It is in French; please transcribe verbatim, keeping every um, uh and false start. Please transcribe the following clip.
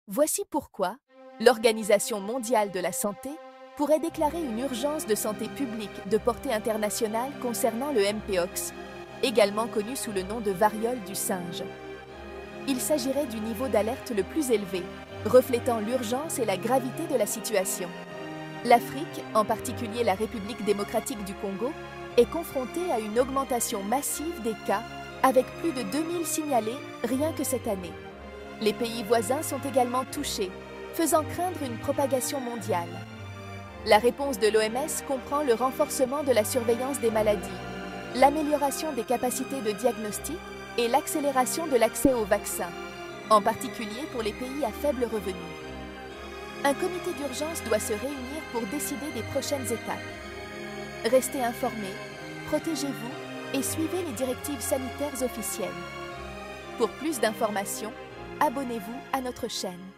Voici pourquoi l'Organisation mondiale de la santé pourrait déclarer une urgence de santé publique de portée internationale concernant le Mpox, également connu sous le nom de variole du singe. Il s'agirait du niveau d'alerte le plus élevé, reflétant l'urgence et la gravité de la situation. L'Afrique, en particulier la République démocratique du Congo, est confrontée à une augmentation massive des cas, avec plus de deux mille signalés rien que cette année. Les pays voisins sont également touchés, faisant craindre une propagation mondiale. La réponse de l'O M S comprend le renforcement de la surveillance des maladies, l'amélioration des capacités de diagnostic et l'accélération de l'accès aux vaccins, en particulier pour les pays à faible revenu. Un comité d'urgence doit se réunir pour décider des prochaines étapes. Restez informés, protégez-vous et suivez les directives sanitaires officielles. Pour plus d'informations, abonnez-vous à notre chaîne.